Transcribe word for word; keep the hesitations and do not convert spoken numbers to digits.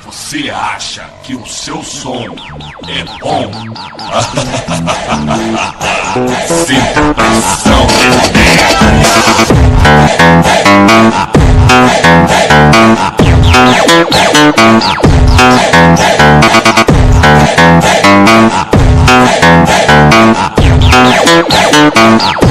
Você acha que o seu som é bom? Sinta pressão. Ah,